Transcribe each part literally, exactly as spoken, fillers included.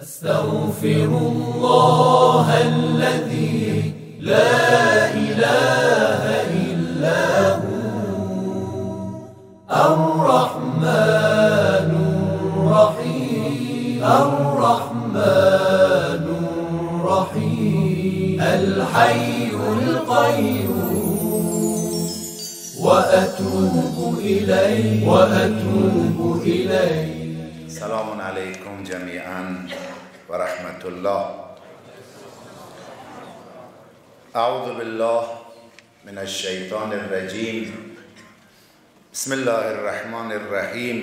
أستغفر الله الذي لا إله إلا هو الرحمن الرحيم الرحمن الرحيم الحي القيوم وأتوب إليه وأتوب إليه. سلام عليكم جميعا ورحمة الله. أعوذ بالله من الشيطان الرجيم. بسم الله الرحمن الرحيم.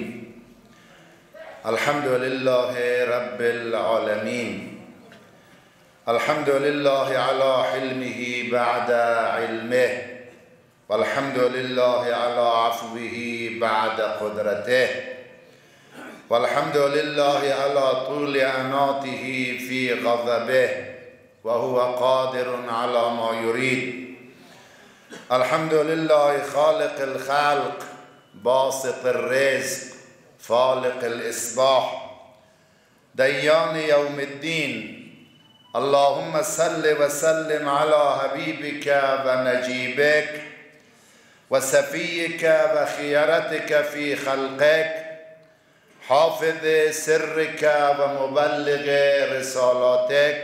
الحمد لله رب العالمين. الحمد لله على حلمه بعد علمه، والحمد لله على عفوه بعد قدرته، والحمد لله على طول أناته في غضبه وهو قادر على ما يريد. الحمد لله خالق الخلق باسط الرزق فالق الإصباح ديان يوم الدين. اللهم صل وسلم على حبيبك ونجيبك وسفيك وخيرتك في خلقك حافظ سرك ومبلغ رسالاتك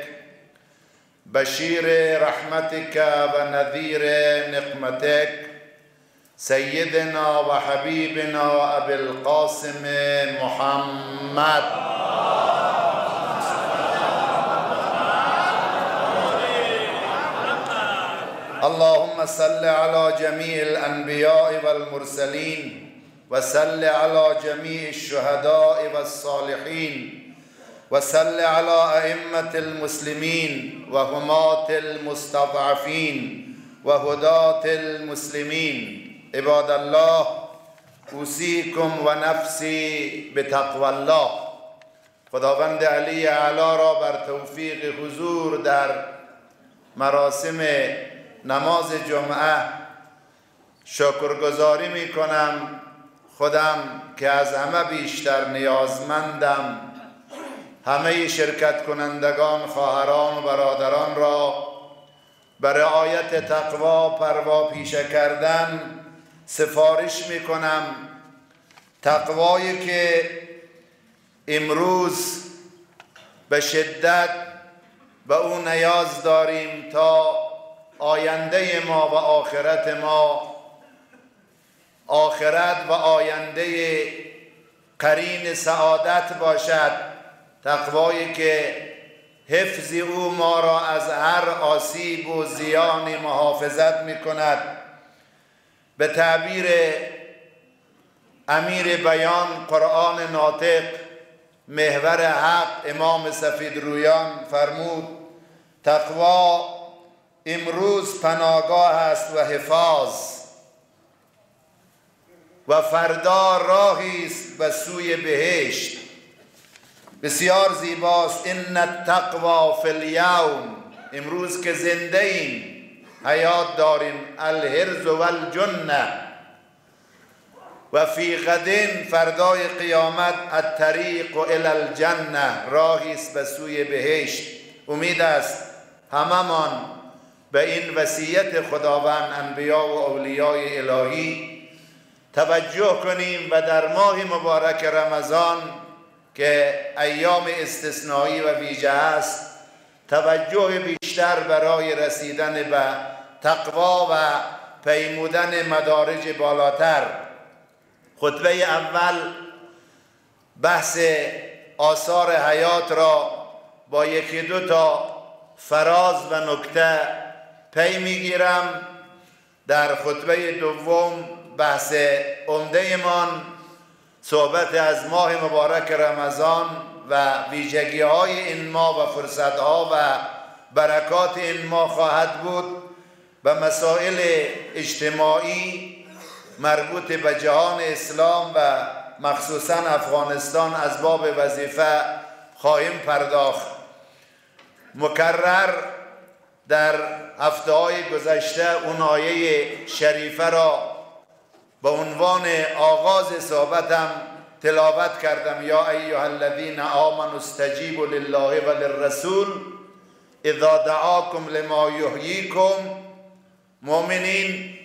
بشير رحمتك ونذير نقمتك سيدنا وحبيبنا أبي القاسم محمد اللهم صل على جميع الأنبياء والمرسلين وصل على جميع الشهداء والصالحين وصل على أئمة المسلمين وهماة المستضعفين وهداة المسلمين. عباد الله، اوصیکم و نفسی بتقوى الله. خداوند علی اعلی را بر توفیق حضور در مراسم نماز جمعه شکرگزاری می کنم. خودم که از همه بیشتر نیازمندم همه شرکت کنندگان، خواهران و برادران را به رعایت تقوا پروا پیشه کردن سفارش می کنم. تقوایی که امروز به شدت به او نیاز داریم تا آینده ما و آخرت ما، آخرت و آینده قرین سعادت باشد. تقوایی که حفظ او ما را از هر آسیب و زیانی محافظت می کند. به تعبیر امیر بیان قرآن ناطق محور حق امام سفید رویان فرمود تقوا امروز پناهگاه است و حفاظ و فردا راهی است و سوی بهشت. بسیار زیباست. ان التقوا فی الیوم، امروز که زنده ایم، حیات داریم، الحرز و الجنه، و فی غدین، فردای قیامت، الطریق الی الجنه، راهی است به سوی بهشت. امید است هممان به این وصیت خداوند انبیا و اولیاء الهی توجه کنیم و در ماه مبارک رمضان که ایام استثنایی و ویژه است توجه بیشتر برای رسیدن به تقوا و پیمودن مدارج بالاتر. خطبه اول بحث آثار حیات را با یکی دو تا فراز و نکته پی میگیرم. در خطبه دوم بحث عمده من صحبت از ماه مبارک رمضان و ویژگی های این ماه و فرصت ها و برکات این ماه خواهد بود. به مسائل اجتماعی مربوط به جهان اسلام و مخصوصا افغانستان از باب وظیفه خواهیم پرداخت. مکرر در هفته های گذشته اون آیه شریفه را به عنوان آغاز صحبتم تلاوت کردم یا ایها الذین آمنوا استجیبوا لله و للرسول اذا دعاکم لما یحییکم. مؤمنین،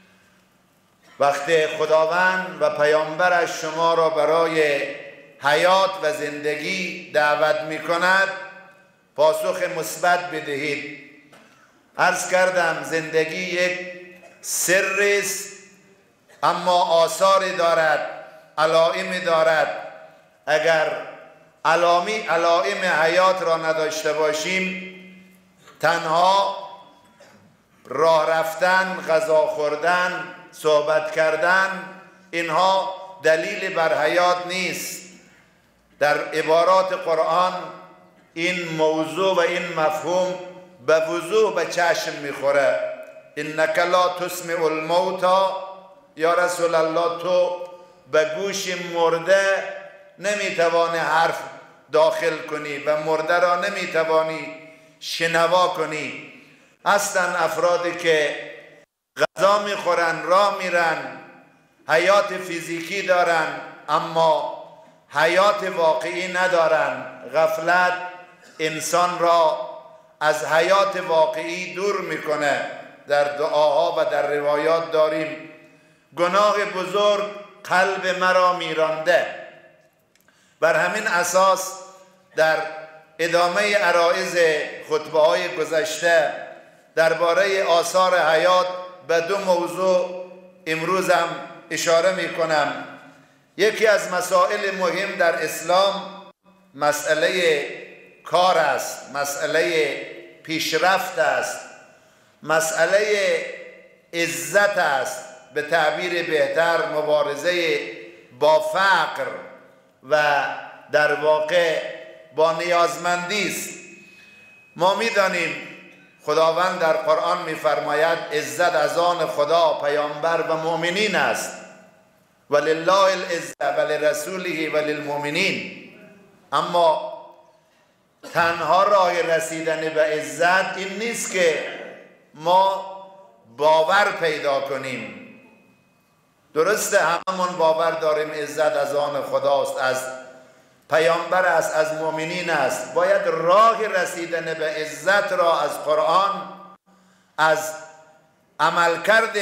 وقتی خداوند و پیامبرش شما را برای حیات و زندگی دعوت می کند پاسخ مثبت بدهید. عرض کردم زندگی یک سر است، اما آثاری دارد، علائمی دارد. اگر علامی علائم حیات را نداشته باشیم، تنها راه رفتن، غذا خوردن، صحبت کردن، اینها دلیل بر حیات نیست. در عبارات قرآن این موضوع و این مفهوم به وضوح به چشم میخوره. انک لا تسمع الموتى، یا رسول الله تو به گوش مرده نمیتوانی حرف داخل کنی و مرده را نمیتوانی شنوا کنی. اصلا افرادی که غذا میخورن، راه میرن، حیات فیزیکی دارن اما حیات واقعی ندارن. غفلت انسان را از حیات واقعی دور میکنه. در دعاها و در روایات داریم گناه بزرگ قلب مرا میرانده. بر همین اساس در ادامه عرایض خطبه های گذشته درباره آثار حیات به دو موضوع امروزم اشاره می کنم. یکی از مسائل مهم در اسلام مسئله کار است، مسئله پیشرفت است، مسئله عزت است، به تعبیر بهتر مبارزه با فقر و در واقع با نیازمندی است. ما می‌دانیم خداوند در قرآن می‌فرماید عزت از آن خدا، پیامبر و مؤمنین است. ولله العزة ولرسوله وللمؤمنین. اما تنها راه رسیدن به عزت این نیست که ما باور پیدا کنیم. درسته هممون باور داریم عزت از آن خداست، از پیامبر است، از مؤمنین است. باید راه رسیدن به عزت را از قرآن، از عملکرد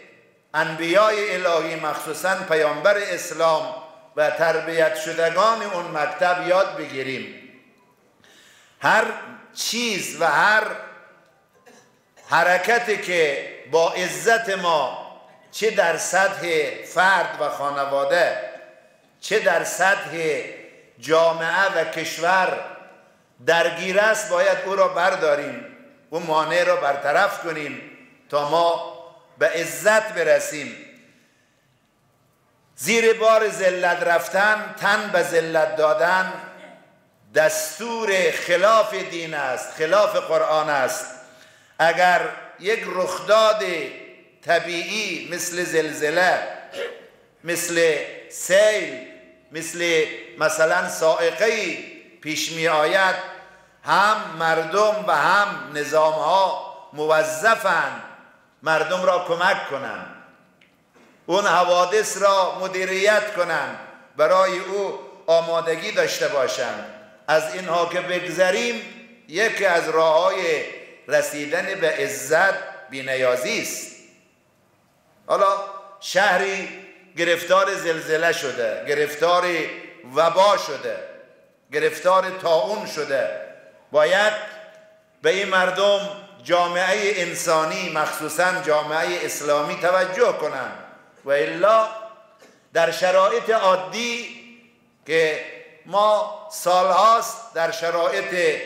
انبیای الهی مخصوصا پیامبر اسلام و تربیت شدگان اون مکتب یاد بگیریم. هر چیز و هر حرکتی که با عزت ما، چه در سطح فرد و خانواده، چه در سطح جامعه و کشور درگیر است، باید او را برداریم، او مانع را برطرف کنیم تا ما به عزت برسیم. زیر بار ذلت رفتن، تن به ذلت دادن دستور خلاف دین است، خلاف قرآن است. اگر یک رخداد طبیعی مثل زلزله، مثل سیل، مثل مثلا صاعقه پیش می آید، هم مردم و هم نظام ها موظفند مردم را کمک کنند، اون حوادث را مدیریت کنند، برای او آمادگی داشته باشند. از اینها که بگذریم، یکی از راههای رسیدن به عزت بی‌نیازی است. حالا شهری گرفتار زلزله شده، گرفتار وبا شده، گرفتار طاعون شده، باید به این مردم، جامعه انسانی مخصوصا جامعه اسلامی توجه کنند. و الا در شرایط عادی که ما سالهاست در شرایط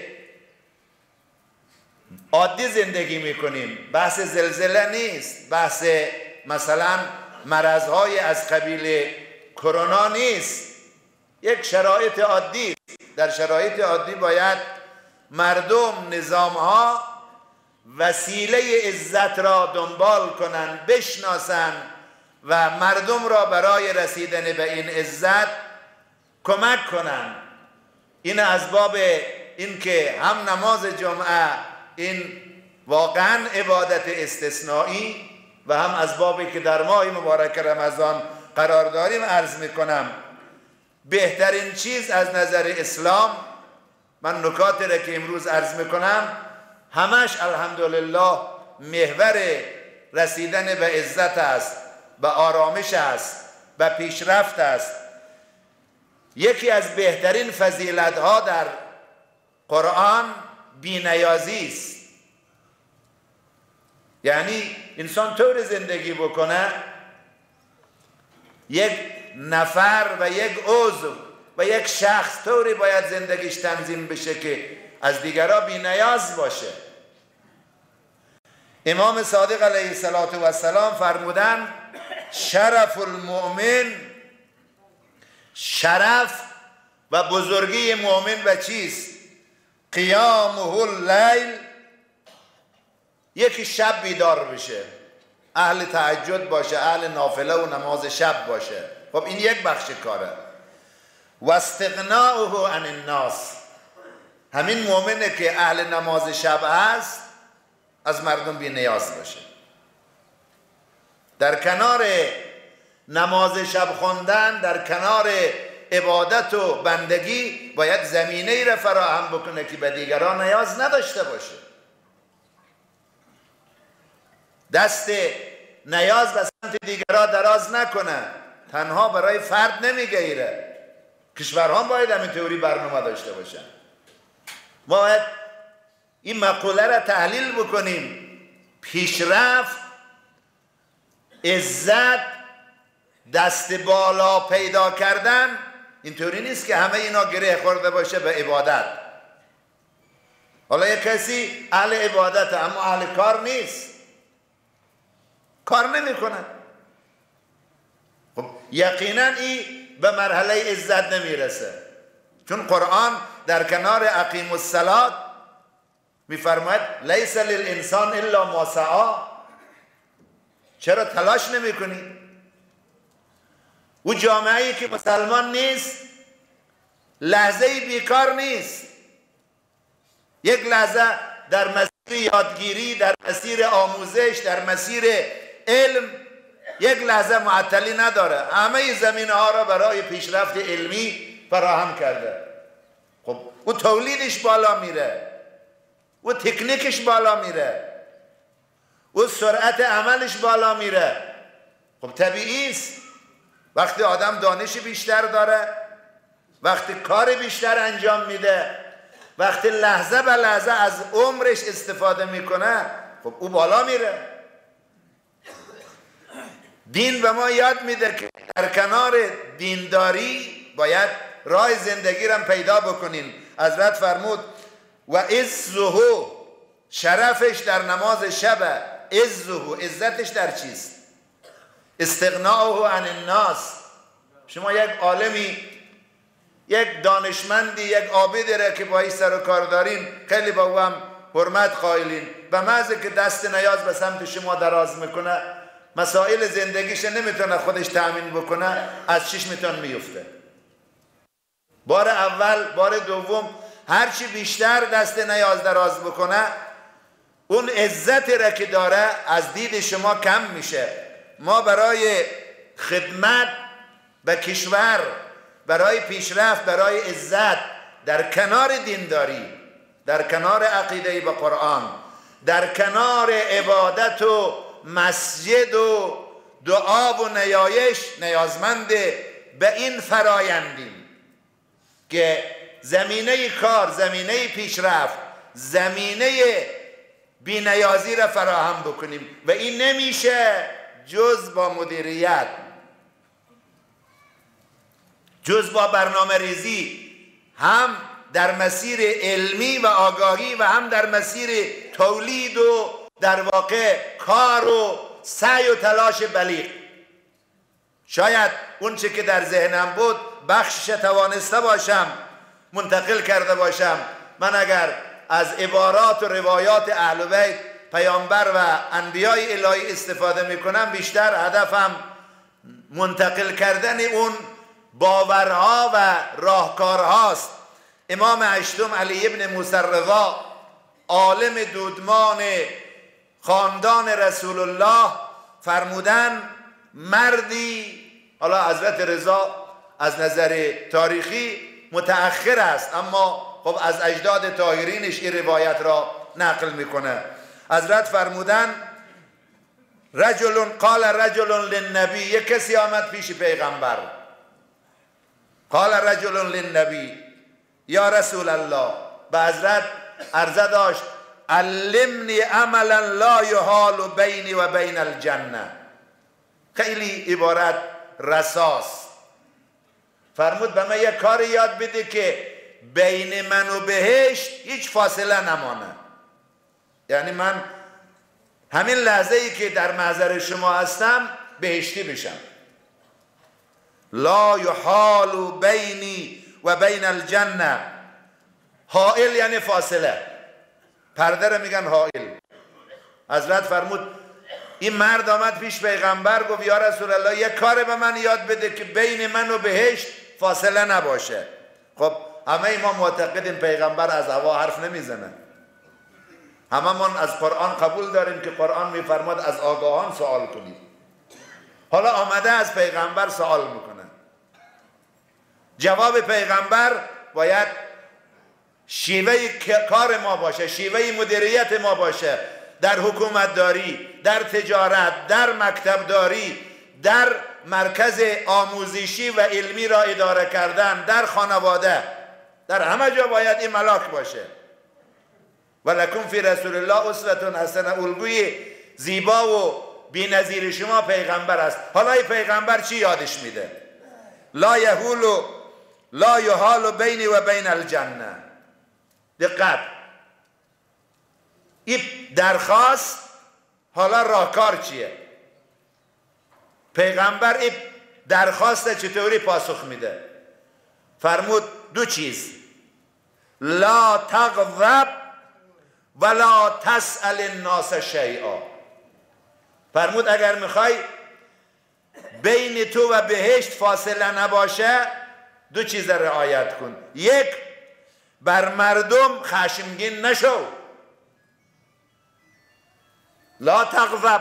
عادی زندگی میکنیم، بحث زلزله نیست، بحث مثلا مرضهای از قبیل کرونا نیست، یک شرایط عادی. در شرایط عادی باید مردم، نظامها وسیله عزت را دنبال کنند، بشناسند و مردم را برای رسیدن به این عزت کمک کنند. این از باب این که هم نماز جمعه این واقعا عبادت استثنایی و هم از بابی که در ماه مبارک رمضان قرار داریم عرض میکنم بهترین چیز از نظر اسلام، من نکاتی را که امروز عرض میکنم همش الحمدلله محور رسیدن به عزت است، به آرامش است، به پیشرفت است. یکی از بهترین فضیلت ها در قرآن بی‌نیازی است. یعنی انسان طور زندگی بکنه، یک نفر و یک عضو و یک شخص طوری باید زندگیش تنظیم بشه که از دیگران بی‌نیاز باشه. امام صادق علیه السلام فرمودن شرف المؤمن، شرف و بزرگی مؤمن و چیست؟ قیامه اللیل، یکی شب بیدار بشه، اهل تهجد باشه، اهل نافله و نماز شب باشه. خب این یک بخش کاره. و استغناؤه عن الناس، همین مؤمنه که اهل نماز شب هست از مردم بی نیاز باشه. در کنار نماز شب خوندن، در کنار عبادت و بندگی باید زمینه ای را فراهم بکنه که به دیگران نیاز نداشته باشه. دست نیاز به سمت دیگران دراز نکنه، تنها برای فرد نمیگیره. کشورها باید همین تئوری برنامه داشته باشن. ما باید این مقوله را تحلیل بکنیم. پیشرفت، عزت، دست بالا پیدا کردن اینطوری نیست که همه اینا گره خورده باشه به عبادت. حالا یک کسی اهل عبادت اما اهل کار نیست، کار نمی کنن، خب یقینا این به مرحله عزت نمیرسه. چون قرآن در کنار اقیم الصلاة میفرماید لیس للانسان الا ما سعی. چرا تلاش نمی کنی؟ او جامعه‌ای که مسلمان نیست لحظه بیکار نیست. یک لحظه در مسیر یادگیری، در مسیر آموزش، در مسیر علم یک لحظه معطلی نداره. همه زمینه ها را برای پیشرفت علمی فراهم کرده. خب او تولیدش بالا میره، او تکنیکش بالا میره، او سرعت عملش بالا میره. خب طبیعی است وقتی آدم دانش بیشتر داره، وقتی کار بیشتر انجام میده، وقتی لحظه به لحظه از عمرش استفاده میکنه، خب او بالا میره. دین به ما یاد میده که در کنار دینداری باید راه زندگی را پیدا بکنین. حضرت فرمود و عزه، شرفش در نماز شبه. عزه، عزتش در چیست؟ استغناؤه عن الناس. شما یک عالمی، یک دانشمندی، یک عابدی را که با این سر و کار دارین خیلی با او هم حرمت قائلین، به محض که دست نیاز به سمت شما دراز میکنه، مسائل زندگیش نمیتونه خودش تأمین بکنه، از چشمتون میفته. بار اول، بار دوم، هرچی بیشتر دست نیاز دراز بکنه اون عزت را که داره از دید شما کم میشه. ما برای خدمت به کشور، برای پیشرفت، برای عزت، در کنار دینداری، در کنار عقیده به قرآن، در کنار عبادت و مسجد و دعا و نیایش نیازمند به این فرایندیم که زمینه کار، زمینه پیشرفت، زمینه بی‌نیازی را فراهم بکنیم و این نمیشه جز با مدیریت، جز با برنامه ریزی، هم در مسیر علمی و آگاهی و هم در مسیر تولید و در واقع کار و سعی و تلاش بلیغ. شاید اون چه که در ذهنم بود بخشش توانسته باشم منتقل کرده باشم. من اگر از عبارات و روایات اهل بیت، پیامبر و انبیای الهی استفاده میکنم، بیشتر هدفم منتقل کردن اون باورها و راهکارهاست. امام هشتم علی ابن موسی الرضا، عالم دودمان خاندان رسول الله، فرمودن مردی، حالا حضرت رضا از نظر تاریخی متأخر است، اما خب از اجداد طاهرینش این روایت را نقل میکنه. حضرت فرمودن رجل قال رجل للنبی، یک کسی آمد پیش پیغمبر، قال رجل للنبی یا رسول الله، به حضرت عرضه داشت علمنی عملا لا یحال بینی و بین الجنه. خیلی عبارت رساست. فرمود به من یک کار یاد بده که بین من و بهشت هیچ فاصله نمانه، یعنی من همین لحظه ای که در محضر شما هستم بهشتی بشم. لا یحال بینی و بین الجنه، حائل یعنی فاصله، پرده رو میگن حائل. حضرت فرمود این مرد آمد پیش پیغمبر گفت یا رسول الله یک کار به من یاد بده که بین من و بهشت فاصله نباشه. خب همه ما معتقدیم پیغمبر از هوا حرف نمیزنه، همه من از قرآن قبول داریم که قرآن میفرماد از آگاهان سوال کنید. حالا آمده از پیغمبر سوال میکنه، جواب پیغمبر باید شیوه کار ما باشه، شیوه مدیریت ما باشه، در حکومت داری، در تجارت، در مکتب داری، در مرکز آموزشی و علمی را اداره کردن، در خانواده، در همه جا باید این ملاک باشه. ولکم فی رسول الله اسوة حسنه، الگوی زیبا و بی‌نظیر شما پیغمبر است. حالا این پیغمبر چی یادش میده؟ لا یحول لا یحال بینی و بین الجنه. دقت، این درخواست، حالا راهکار چیه؟ پیغمبر این درخواست چطوری پاسخ میده؟ فرمود دو چیز، لا تغضب ولا تسأل الناس شیئا. فرمود اگر میخوای بین تو و بهشت فاصله نباشه دو چیز رعایت کن. یک، بر مردم خشمگین نشو، لا تغضب.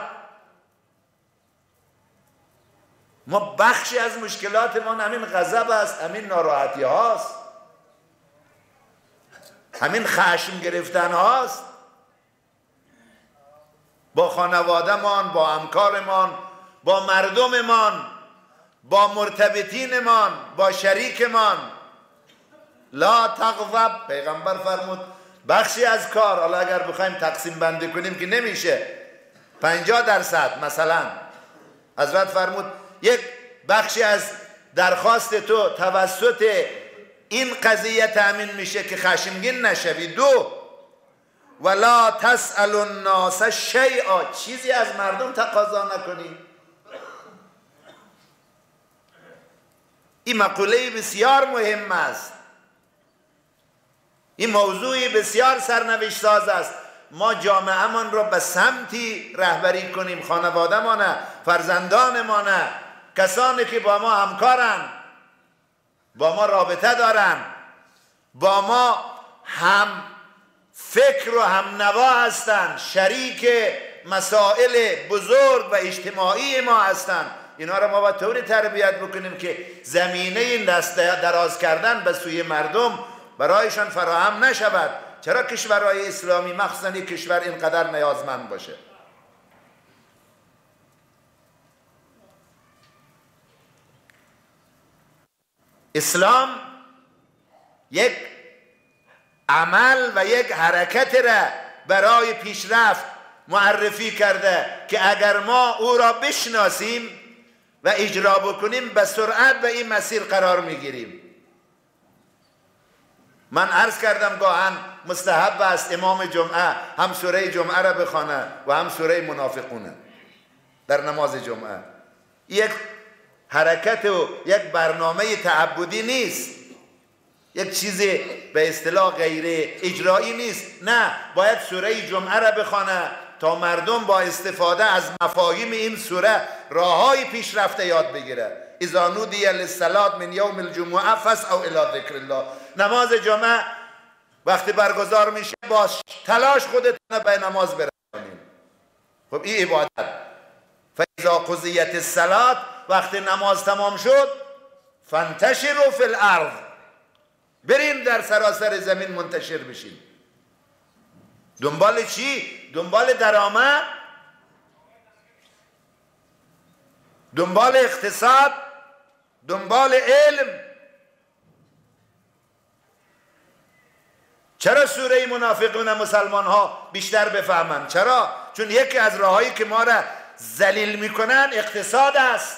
ما بخشی از مشکلات ما همین غضب است، همین ناراحتی هاست، همین خشم گرفتن هاست. با خانواده مان، با همکارمان، با مردممان، با مرتبطینمان، با شریکمان. لا تغضب. پیغمبر فرمود بخشی از کار، حالا اگر بخوایم تقسیم بندی کنیم که نمیشه، پنجاه درصد مثلا، حضرت فرمود یک بخشی از درخواست تو توسط این قضیه تأمین میشه که خشمگین نشوی. دو، ولا تسأل الناس شیئا، چیزی از مردم تقاضا نکنی. این مقوله بسیار مهم است، این موضوعی بسیار سرنوشت ساز است. ما جامعه من را به سمتی رهبری کنیم، خانواده مانه، فرزندان مانه، کسانی که با ما همکارن، با ما رابطه دارن، با ما هم فکر و هم نوا هستن، شریک مسائل بزرگ و اجتماعی ما هستن. اینا را ما باید طوری تربیت بکنیم که زمینه این دست دراز کردن به سوی مردم برایشان فراهم نشود. چرا کشورهای اسلامی مخصوصا این کشور اینقدر نیازمند باشه؟ اسلام یک عمل و یک حرکت را برای پیشرفت معرفی کرده که اگر ما او را بشناسیم و اجرا بکنیم به سرعت به این مسیر قرار میگیریم. من عرض کردم گاهن مستحب است امام جمعه هم سوره جمعه را بخوانه و هم سوره منافقونه در نماز جمعه. یک حرکت و یک برنامه تعبدی نیست، یک چیز به اصطلاح غیر اجرایی نیست. نه، باید سوره جمعه را بخوانه تا مردم با استفاده از مفاهیم این سوره راههای پیشرفته یاد بگیره. اذا نودی للصلاة من یوم الجمعه فاسعوا الی ذکر الله. نماز جمعه وقتی برگزار میشه باز تلاش خودتون به نماز برسونید. خب این عبادت. فاذا قضیت الصلاة، وقتی نماز تمام شد فانتشروا فی الارض، بریم در سراسر زمین منتشر بشیم. دنبال چی؟ دنبال درآمد، دنبال اقتصاد، دنبال علم. چرا سوره منافقون مسلمان ها بیشتر بفهمند؟ چرا؟ چون یکی از راهایی که ما را ذلیل میکنن اقتصاد است.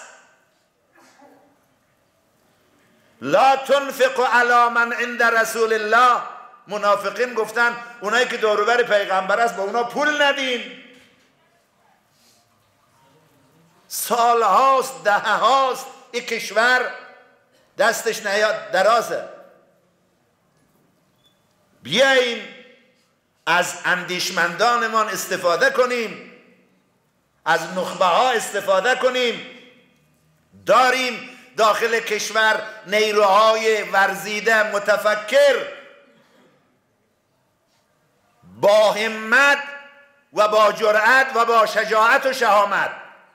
لا تنفقوا علی من عند رسول الله، منافقین گفتن اونایی که دوروبر پیغمبر است با اونا پول ندین. سال هاست، ده هاست این کشور دستش نیاد درازه. بیاییم از اندیشمندانمان استفاده کنیم، از نخبه ها استفاده کنیم. داریم داخل کشور نیروهای ورزیده متفکر با همت و با جرأت و با شجاعت و شهامت،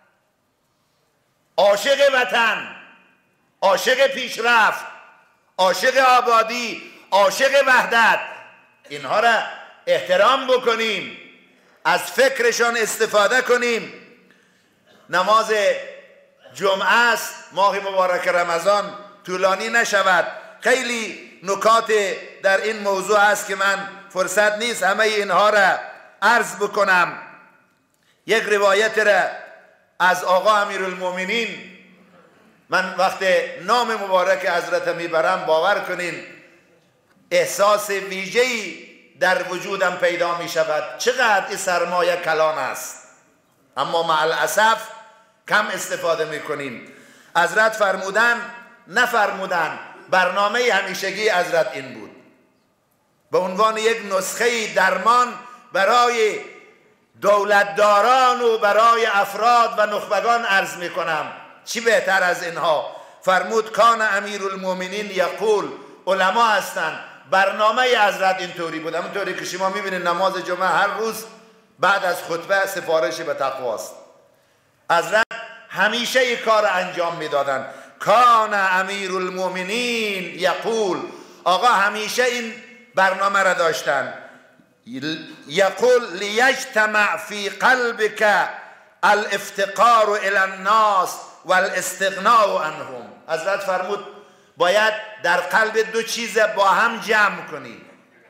عاشق وطن، عاشق پیشرفت، عاشق آبادی، عاشق وحدت. اینها را احترام بکنیم، از فکرشان استفاده کنیم. نماز جمعه است، ماه مبارک رمضان طولانی نشود. خیلی نکات در این موضوع است که من فرصت نیست همه اینها را عرض بکنم. یک روایت را از آقا امیرالمومنین، من وقت نام مبارک حضرت میبرم باور کنین احساس ویژه‌ای در وجودم پیدا می شود. چقدر این سرمایه کلان است، اما مع الاسف کم استفاده می کنیم. حضرت فرمودن نفرمودن، برنامه همیشگی حضرت این بود، به عنوان یک نسخه درمان برای دولتداران و برای افراد و نخبگان عرض می کنم. چی بهتر از اینها؟ فرمود کان امیرالمومنین یقول، علما هستند، برنامه حضرت اینطوری بود. همونطوری که شما میبینید نماز جمعه هر روز بعد از خطبه سفارش به تقواست. حضرت همیشه این کار انجام میدادن. کان امیرالمومنین یقول، آقا همیشه این برنامه را داشتن. یقول لیجتمع فی قلبک الافتقار الی الناس والاستغناء عنهم. حضرت فرمود باید در قلب دو چیز با هم جمع کنی.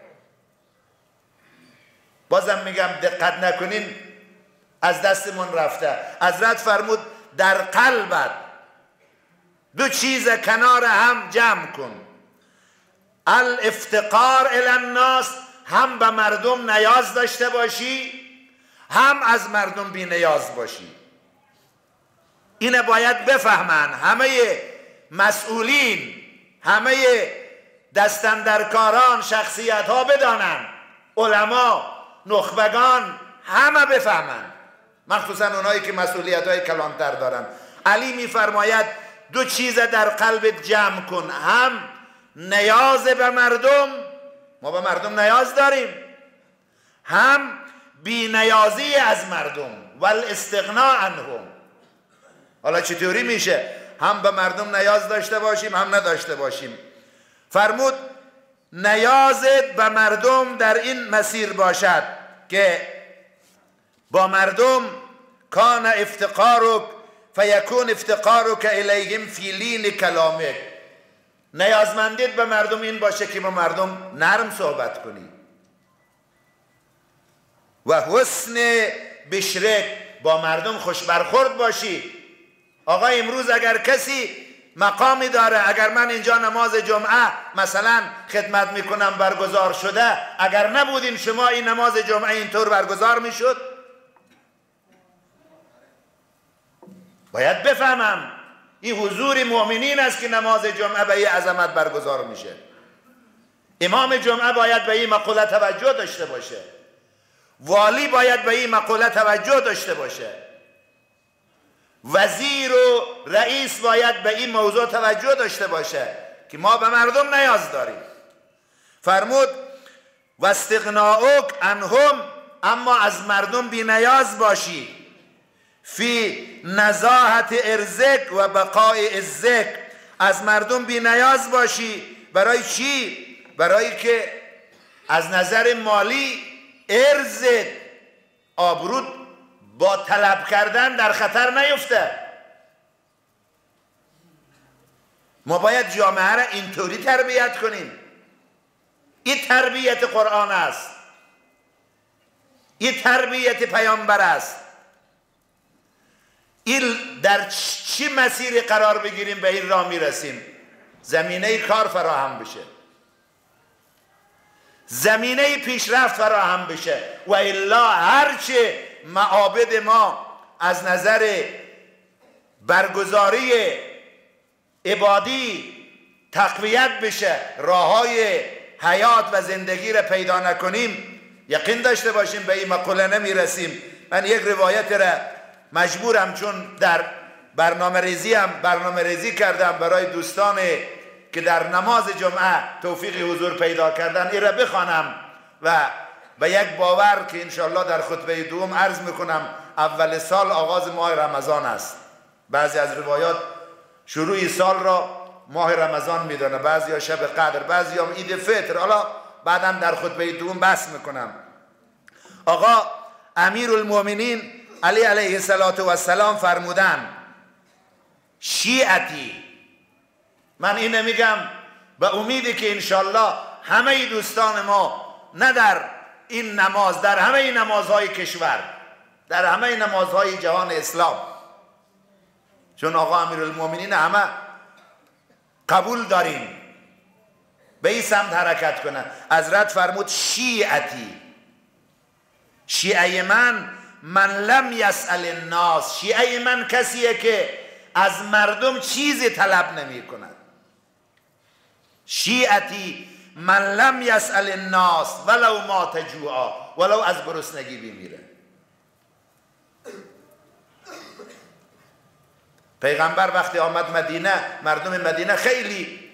بازم میگم دقت نکنین از دستمون رفته. حضرت فرمود در قلبت دو چیز کنار هم جمع کن. الافتقار الی الناس، هم به مردم نیاز داشته باشی، هم از مردم بی نیاز باشی. اینه باید بفهمن همه مسئولین، همه دستندرکاران، شخصیت ها بدانن، علما، نخبگان همه بفهمن، مخصوصا اونایی که مسئولیت های کلانتر دارن. علی میفرماید دو چیز در قلبت جمع کن، هم نیاز به مردم، ما به مردم نیاز داریم، هم بی نیازی از مردم والاستغناء عنهم. حالا چطوری میشه هم به مردم نیاز داشته باشیم هم نداشته باشیم؟ فرمود نیازت به مردم در این مسیر باشد که با مردم کان افتقارک فیکون افتقارک الیهم فی لین کلامک. نیازمندیت به مردم این باشه که با مردم نرم صحبت کنی و حسن بشرک، با مردم خوش برخورد باشی. آقا امروز اگر کسی مقامی داره، اگر من اینجا نماز جمعه مثلا خدمت میکنم برگزار شده، اگر نبودیم شما این نماز جمعه اینطور برگزار میشد؟ باید بفهمم این حضور مؤمنین است که نماز جمعه به این عظمت برگزار میشه. امام جمعه باید به این مقوله توجه داشته باشه، والی باید به این مقوله توجه داشته باشه، وزیر و رئیس باید به این موضوع توجه داشته باشه که ما به مردم نیاز داریم. فرمود و استغناؤک عنهم، اما از مردم بی نیاز باشی. فی نزاهت ارزک و بقای ازک، از مردم بی نیاز باشی. برای چی؟ برای که از نظر مالی ارزت، آبرود با طلب کردن در خطر نیفته. ما باید جامعه را اینطوری تربیت کنیم. این تربیت قرآن است، این تربیت پیامبر است. این در چی مسیری قرار بگیریم به این راه میرسیم؟ زمینه کار فراهم بشه، زمینه پیشرفت فراهم بشه، و الا هرچه معابد ما از نظر برگزاری عبادی تقویت بشه، راههای حیات و زندگی را پیدا نکنیم، یقین داشته باشیم به این مقوله نمیرسیم. من یک روایت را مجبورم، چون در برنامه ریزی هم برنامه ریزی کردم برای دوستان که در نماز جمعه توفیق حضور پیدا کردن، این را بخوانم و به یک باور که انشاءالله در خطبه دوم عرض میکنم اول سال آغاز ماه رمضان است. بعضی از روایات شروع سال را ماه رمضان میدانه، بعضی ها شب قدر، بعضی ها عید فطر. حالا بعدم در خطبه دوم بحث میکنم. آقا امیر المؤمنین علی علیه السلام فرمودن شیعتی. من اینه میگم به امیدی که انشالله همه دوستان ما نه در این نماز، در همه نمازهای کشور، در همه نمازهای جهان اسلام، چون آقا امیرالمومنین همه قبول داریم، به این سمت حرکت کنن. حضرت فرمود شیعتی، شیعه من من لم یسأل الناس، شیعه من کسیه که از مردم چیزی طلب نمی کند. شیعتی من لم یسأل الناس ولو مات جوعا، ولو از گرسنگی بمیره. پیغمبر وقتی آمد مدینه، مردم مدینه خیلی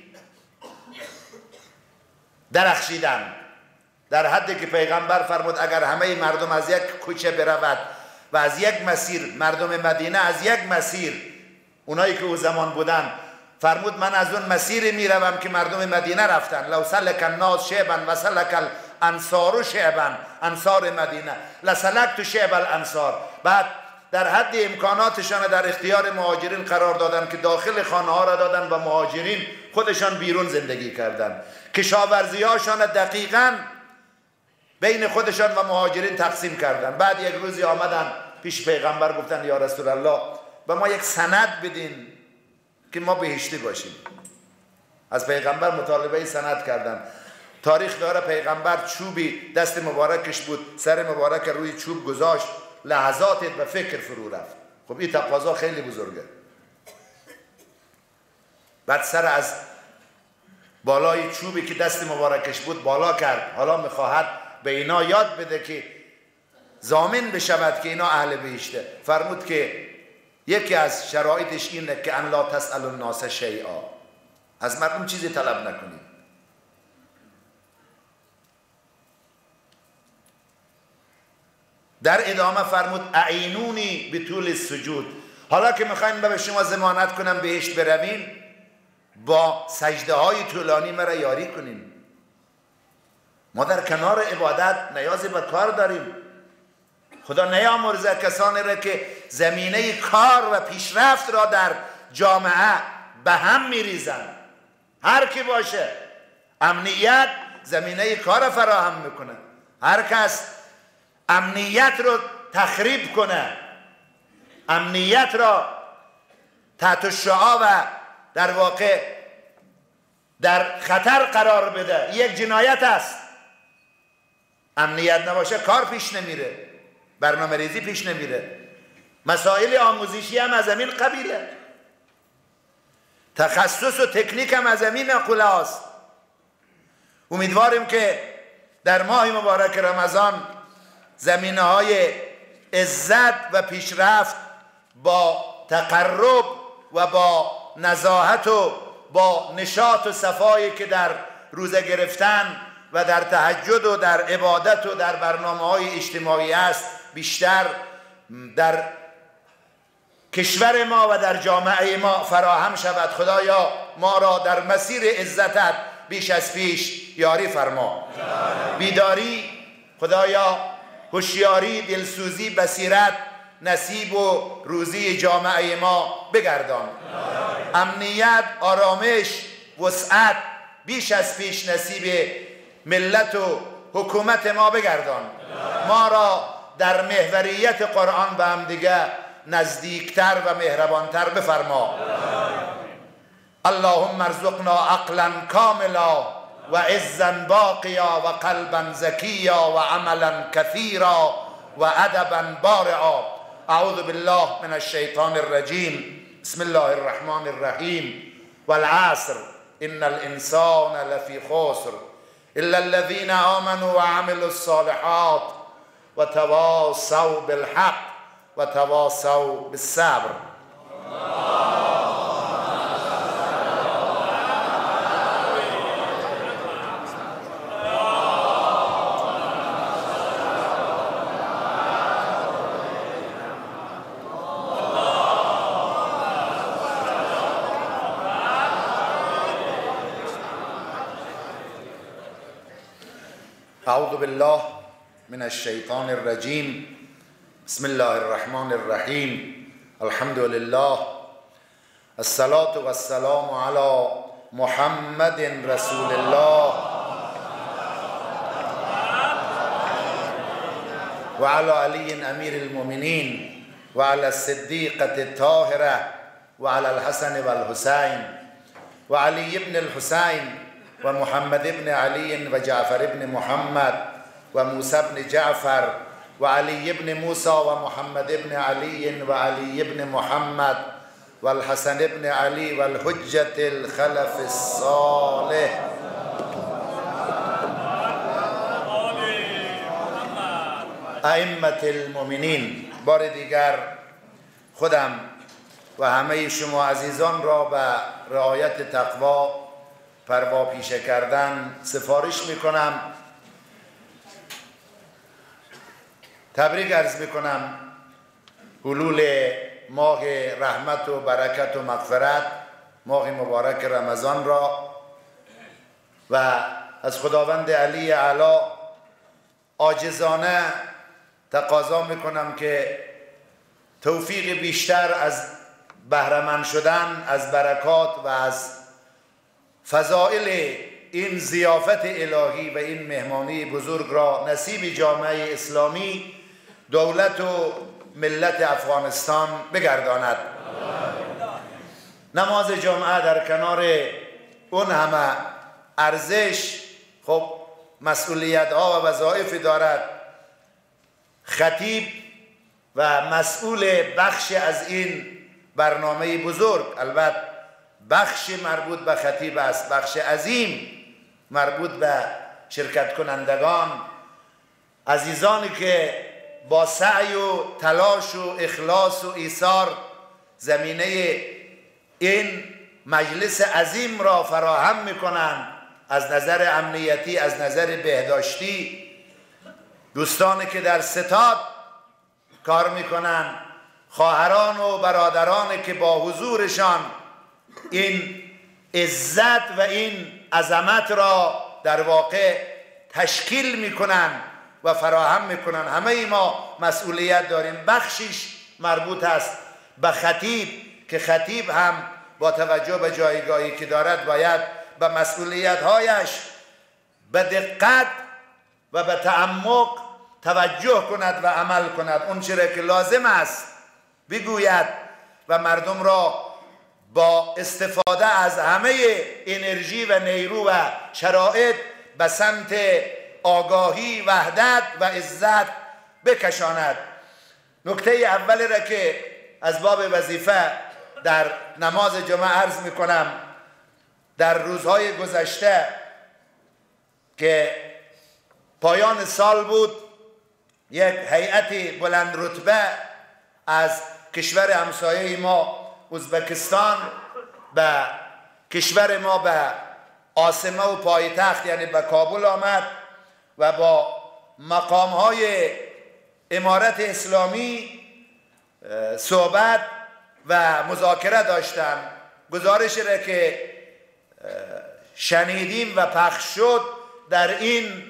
درخشیدن، در حدی که پیغمبر فرمود اگر همه مردم از یک کوچه برود و از یک مسیر، مردم مدینه از یک مسیر، اونایی که او زمان بودن، فرمود من از اون مسیر میروم که مردم مدینه رفتن. لو سلک الناس شعبا و سلک الانصار شعبا، انصار مدینه لسلکت شعب الانصار. بعد در حد امکاناتشان در اختیار مهاجرین قرار دادن که داخل خانه ها را دادن و مهاجرین خودشان بیرون زندگی کردن. کشاورزی هاشان دقیقاً بین خودشان و مهاجرین تقسیم کردن. بعد یک روزی آمدن پیش پیغمبر گفتن یا رسول الله به ما یک سند بدین که ما بهشتی باشیم. از پیغمبر مطالبه سند کردن. تاریخ داره پیغمبر چوبی دست مبارکش بود، سر مبارک روی چوب گذاشت، لحظات به فکر فرو رفت. خب این تقاضا خیلی بزرگه. بعد سر از بالای چوبی که دست مبارکش بود بالا کرد. حالا میخواهد به اینا یاد بده که ضامن بشود که اینا اهل بهشته. فرمود که یکی از شرایطش اینه که ان لا تسأل الناس شیئا، از مردم چیزی طلب نکنید. در ادامه فرمود اعینونی بطول السجود. حالا که میخوایم به شما ضمانت کنم بهشت بروین، با سجده های طولانی مرا یاری کنیم. ما در کنار عبادت نیازی به کار داریم. خدا نیامرزه کسانی را که زمینه کار و پیشرفت را در جامعه به هم میریزن. هر کی باشه امنیت زمینه کار فراهم میکنه. هر کس امنیت رو تخریب کنه، امنیت را تحت شعاع و در واقع در خطر قرار بده، یک جنایت است. امنیت نباشه کار پیش نمیره، برنامه ریزی پیش نمیره. مسائل آموزشی هم از همین قبیله، تخصص و تکنیک هم از همین مقوله است. امیدواریم که در ماه مبارک رمضان زمینه های عزت و پیشرفت با تقرب و با نزاهت و با نشاط و صفایی که در روزه گرفتن و در تهجد و در عبادت و در برنامه های اجتماعی است، بیشتر در کشور ما و در جامعه ما فراهم شود. خدایا ما را در مسیر عزتت بیش از پیش یاری فرما. بیداری خدایا، هوشیاری، دلسوزی، بصیرت نصیب و روزی جامعه ما بگردان. امنیت، آرامش، وسعت بیش از پیش نصیب ملت و حکومت ما بگردان. ما را در محوریت قرآن به هم دیگه نزدیکتر و مهربانتر بفرما. اللهم ارزقنا عقلا کاملا و عزا باقیا و قلبا زکیا و عملا کثیرا و ادبا بارعا. اعوذ بالله من الشیطان الرجیم. بسم الله الرحمن الرحیم. والعصر ان الانسان لفی خسر الا الذين آمنوا وعملوا الصالحات وتواصوا بالحق وتواصوا بالصبر. اعوذ بالله من الشیطان الرجیم. بسم الله الرحمن الرحیم. الحمد لله الصلاة والسلام علی محمد رسول الله و علی علی امیر المؤمنین و علی الصدیقة الطاهرة و علی الحسن و الحسین و علی ابن الحسین و محمد ابن علی و جعفر ابن محمد و موسی ابن جعفر و علی ابن موسی و محمد ابن علی و علی ابن محمد و الحسن ابن علی و الحجة الخلف الصالح. ائمة المؤمنین، بار دیگر خودم و همه شما عزیزان را به رعایت تقوا پروا پیشه کردن سفارش میکنم. تبریک عرض میکنم حلول ماه رحمت و برکت و مغفرت، ماه مبارک رمضان را، و از خداوند علی اعلی عاجزانه تقاضا میکنم که توفیق بیشتر از بهره‌مند شدن از برکات و از فضائل این ضیافت الهی و این مهمانی بزرگ را نصیب جامعه اسلامی، دولت و ملت افغانستان بگرداند. نماز جمعه در کنار اون همه ارزش، خب مسئولیت ها و وظایف دارد. خطیب و مسئول بخش از این برنامه بزرگ، البته بخش مربوط به خطیب است، بخش عظیم مربوط به شرکت کنندگان، عزیزانی که با سعی و تلاش و اخلاص و ایثار زمینه این مجلس عظیم را فراهم میکنند، از نظر امنیتی، از نظر بهداشتی، دوستانی که در ستاد کار میکنند، خواهران و برادرانی که با حضورشان این عزت و این عظمت را در واقع تشکیل میکنن و فراهم میکنن. همه ما مسئولیت داریم. بخشیش مربوط است به خطیب که خطیب هم با توجه به جایگاهی که دارد باید به مسئولیت‌هایش به دقت و به تعمق توجه کند و عمل کند. اون چیزی که لازم است بگوید و مردم را با استفاده از همه انرژی و نیرو و شرایط به سمت آگاهی، وحدت و عزت بکشاند. نکته اول را که از باب وظیفه در نماز جمعه عرض میکنم، در روزهای گذشته که پایان سال بود، یک هیئت بلند رتبه از کشور همسایه ما ازبکستان به کشور ما، به عاصمه و پایتخت یعنی به کابل آمد و با مقامهای امارت اسلامی صحبت و مذاکره داشتن. گزارش را که شنیدیم و پخش شد در این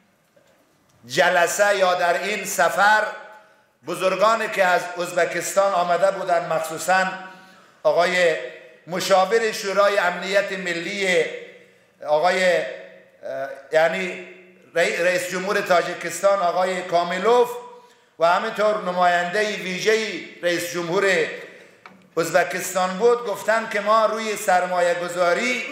جلسه یا در این سفر، بزرگانی که از ازبکستان آمده بودند، مخصوصا آقای مشاور شورای امنیت ملی، آقای یعنی رئیس جمهور تاجیکستان آقای کامیلوف و همینطور نماینده ویژه رئیس جمهور ازبکستان بود، گفتن که ما روی سرمایه گذاری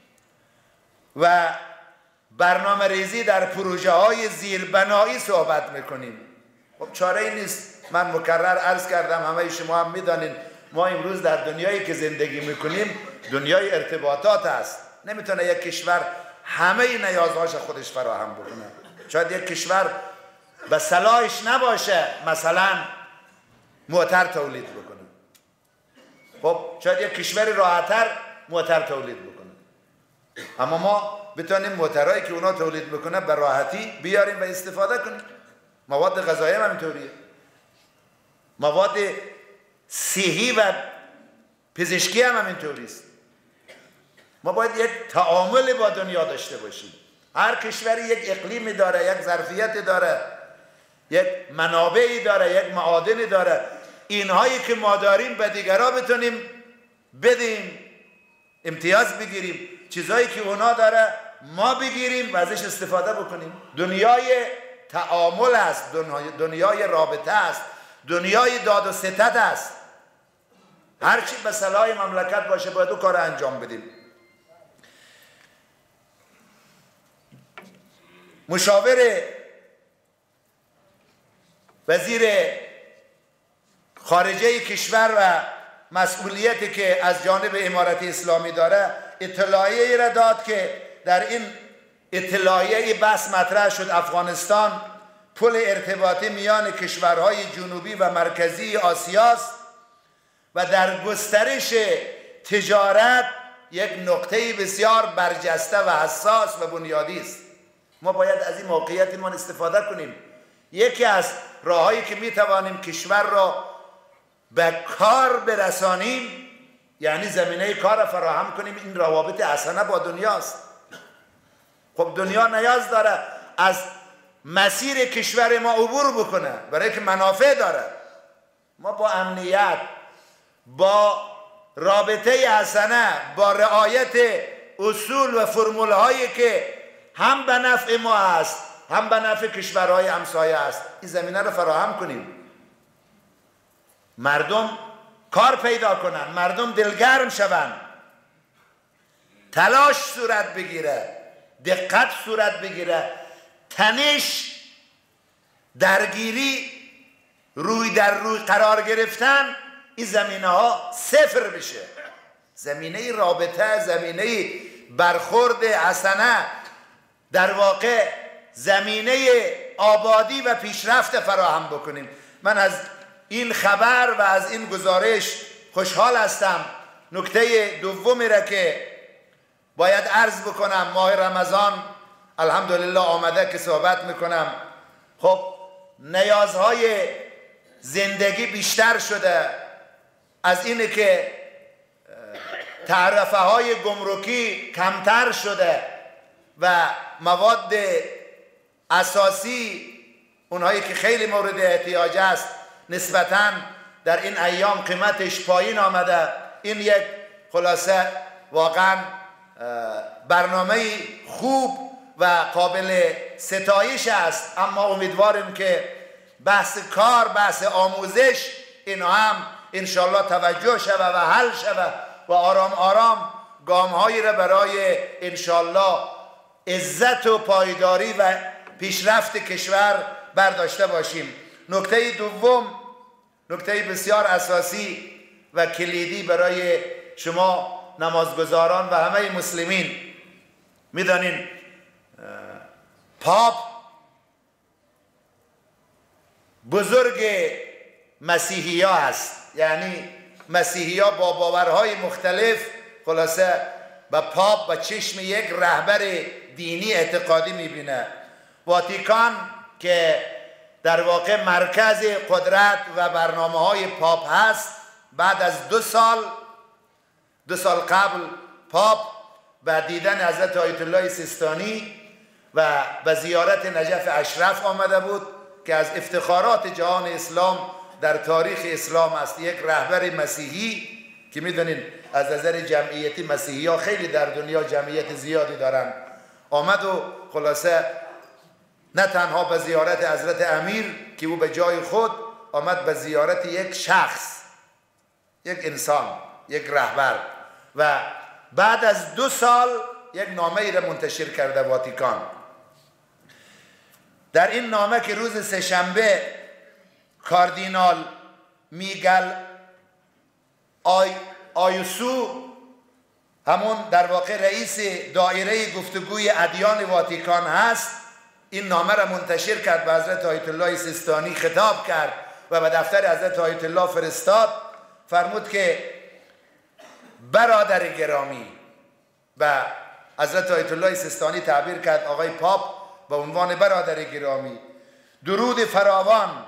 و برنامه ریزی در پروژه های زیربنایی صحبت میکنیم. خب چاره ای نیست. من مکرر عرض کردم، همه شما هم میدانین ما امروز در دنیایی که زندگی میکنیم دنیای ارتباطات است. نمیتونه یک کشور همه نیازهاش خودش فراهم بکنه. شاید یک کشور به صلاحش نباشه مثلا موتر تولید بکنه. خب شاید یک کشور راحتر موتر تولید بکنه، اما ما بتونیم موترهایی که اونا تولید میکنه به راحتی بیاریم و استفاده کنیم. مواد غذایی هم همینطوریه، مواد صحی و پزشکی هم همینطوری است. ما باید یک تعامل با دنیا داشته باشیم. هر کشوری یک اقلیمی داره، یک ظرفیتی داره، یک منابعی داره، یک معادنی داره. اینهایی که ما داریم به دیگرها بتونیم بدیم، امتیاز بگیریم. چیزایی که اونا داره ما بگیریم و ازش استفاده بکنیم. دنیای تعامل است، دنیای, دنیای رابطه است، دنیای داد و ستد است. هرچی به صلاح مملکت باشه باید اون کار انجام بدیم. مشاور وزیر خارجه کشور و مسئولیتی که از جانب امارت اسلامی داره اطلاعیه را داد که در این اطلاعیه بحث مطرح شد افغانستان پل ارتباطی میان کشورهای جنوبی و مرکزی آسیاست و در گسترش تجارت یک نقطه بسیار برجسته و حساس و بنیادی است. ما باید از این موقعیتمان استفاده کنیم. یکی از راههایی که میتوانیم کشور را به کار برسانیم یعنی زمینه کار فراهم کنیم، این روابط حسنه با دنیاست. خب دنیا نیاز داره از مسیر کشور ما عبور بکنه، برای که منافع داره. ما با امنیت، با رابطه حسنه، با رعایت اصول و فرمول هایی که هم به نفع ما است هم به نفع کشورهای همسایه است، این زمینه رو فراهم کنیم. مردم کار پیدا کنن، مردم دلگرم شوند، تلاش صورت بگیره، دقت صورت بگیره، تنش، درگیری، روی در روی قرار گرفتن، این زمینه ها صفر بشه. زمینه رابطه، زمینه برخورد حسنه، در واقع زمینه آبادی و پیشرفت فراهم بکنیم. من از این خبر و از این گزارش خوشحال هستم. نکته دومی را که باید عرض بکنم، ماه رمضان الحمدلله آمده که صحبت میکنم. خب نیازهای زندگی بیشتر شده، از اینه که تعرفه های گمرکی کمتر شده و مواد اساسی اونهایی که خیلی مورد احتیاج است نسبتاً در این ایام قیمتش پایین آمده. این یک خلاصه واقعا برنامه خوب و قابل ستایش است، اما امیدواریم که بحث کار، بحث آموزش اینا هم انشالله توجه شود و حل شود و آرام آرام گامهایی را برای انشالله عزت و پایداری و پیشرفت کشور برداشته باشیم. نکته دوم، نکته بسیار اساسی و کلیدی برای شما نمازگزاران و همه مسلمین، میدانین پاپ بزرگ مسیحی ها هست، یعنی مسیحی ها با باورهای مختلف خلاصه به پاپ به چشم یک رهبر دینی اعتقادی میبینه. واتیکان که در واقع مرکز قدرت و برنامه های پاپ هست، بعد از دو سال دو سال قبل پاپ و دیدن حضرت آیت الله سیستانی و به زیارت نجف اشرف آمده بود که از افتخارات جهان اسلام در تاریخ اسلام است. یک رهبر مسیحی که میدونین از نظر جمعیتی مسیحی ها خیلی در دنیا جمعیت زیادی دارن، آمد و خلاصه نه تنها به زیارت حضرت امیر که او به جای خود آمد، به زیارت یک شخص، یک انسان، یک رهبر، و بعد از دو سال یک نامه ای را منتشر کرده واتیکان. در این نامه که روز سه‌شنبه کاردینال میگل آی آیوسو، همون در واقع رئیس دایره گفتگوی ادیان واتیکان هست، این نامه را منتشر کرد، به حضرت آیت الله سیستانی خطاب کرد و به دفتر حضرت آیت الله فرستاد. فرمود که برادر گرامی، و حضرت آیت الله سیستانی تعبیر کرد آقای پاپ به عنوان برادر گرامی، درود فراوان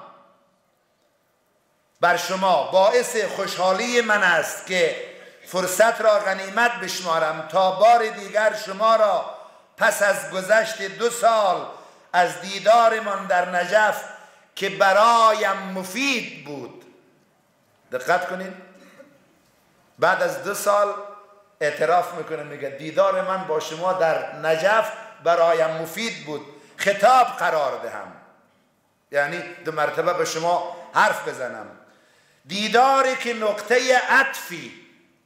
بر شما، باعث خوشحالی من است که فرصت را غنیمت بشمارم تا بار دیگر شما را پس از گذشت دو سال از دیدارمان در نجف که برایم مفید بود. دقت کنید، بعد از دو سال اعتراف میکنه، میگه دیدار من با شما در نجف برایم مفید بود، خطاب قرار دهم، یعنی دو مرتبه به شما حرف بزنم. دیداری که نقطه عطفی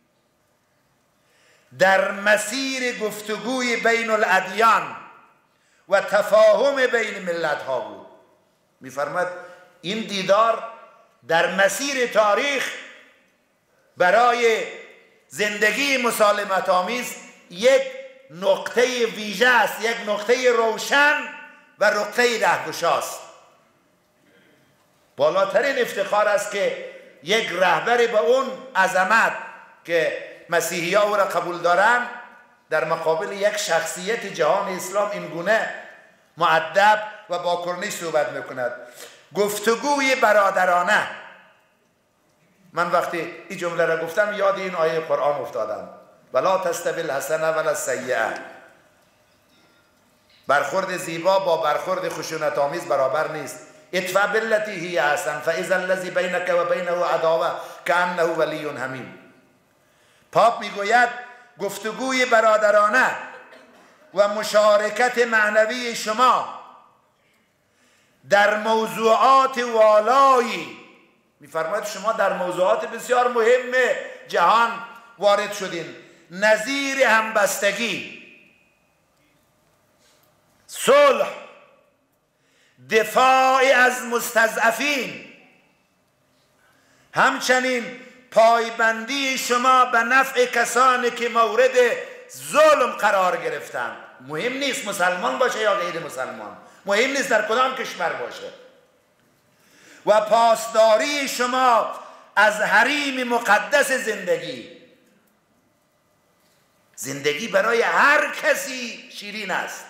در مسیر گفتگوی بین الادیان و تفاهم بین ملت ها بود. میفرماد این دیدار در مسیر تاریخ برای زندگی مسالمت آمیز یک نقطه ویژه است، یک نقطه روشن و نقطه رهگشاست. بالاترین افتخار است که یک رهبر به اون عظمت که مسیحی ها او را قبول دارن در مقابل یک شخصیت جهان اسلام این گونه مؤدب و با کرنش صحبت میکند. گفتگوی برادرانه. من وقتی این جمله را گفتم یاد این آیه قرآن افتادم، ولا تستوی الحسنه ولا السیئه. برخورد زیبا با برخورد خشونت آمیز برابر نیست. ادفع بالتی هی احسن فاذا الذی بینک و بینه عداوه کانه ولی حمیم. پاپ میگوید گفتگوی برادرانه و مشارکت معنوی شما در موضوعات والایی، میفرماید شما در موضوعات بسیار مهم جهان وارد شدین، نظیر همبستگی، صلح، دفاع از مستضعفین، همچنین پایبندی شما به نفع کسانی که مورد ظلم قرار گرفتند. مهم نیست مسلمان باشه یا غیر مسلمان، مهم نیست در کدام کشور باشه. و پاسداری شما از حریم مقدس زندگی. زندگی برای هر کسی شیرین است.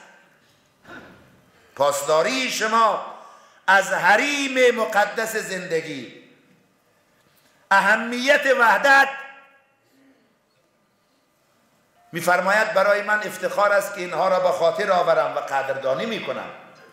پاسداری شما از حریم مقدس زندگی. اهمیت وحدت. میفرماید برای من افتخار است که اینها را به خاطر آورم و قدردانی میکنم.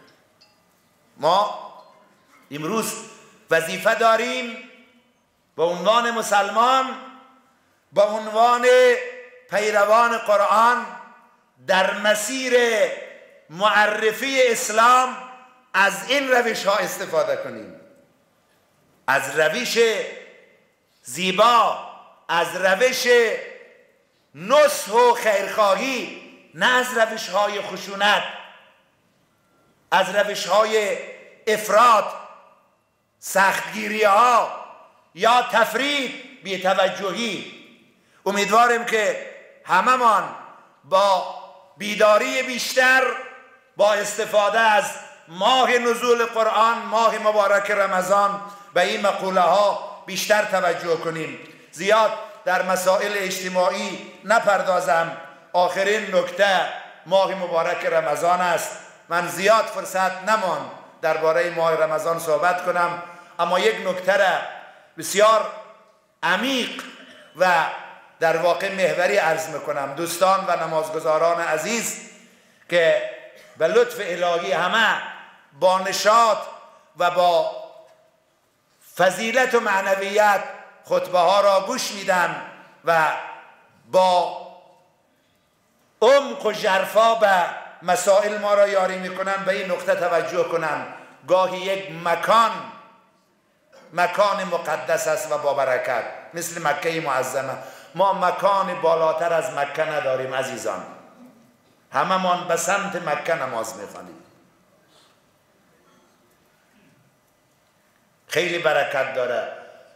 ما امروز وظیفه داریم به عنوان مسلمان، به عنوان پیروان قرآن در مسیر معرفی اسلام از این روش ها استفاده کنیم، از روش زیبا، از روش نصح و خیرخواهی، نه از روش های خشونت، از روش های افراط، سختگیری ها یا تفرید، بی‌توجهی. امیدوارم که هممان با بیداری بیشتر، با استفاده از ماه نزول قرآن، ماه مبارک رمضان، به این مقوله ها بیشتر توجه کنیم. زیاد در مسائل اجتماعی نپردازم. آخرین نکته ماه مبارک رمضان است. من زیاد فرصت نمان درباره ماه رمضان صحبت کنم، اما یک نکته را بسیار عمیق و در واقع محوری عرض میکنم. دوستان و نمازگزاران عزیز که به لطف الهی همه با نشاط و با فضیلت و معنویت خطبه ها را گوش میدن و با عمق و ژرفا به مسائل ما را یاری میکنن، به این نقطه توجه کنن. گاهی یک مکان مکان مقدس است و با برکت، مثل مکه معظمه. ما مکان بالاتر از مکه نداریم عزیزان، همه من به سمت مکه نماز میخوانیم. خیلی برکت داره.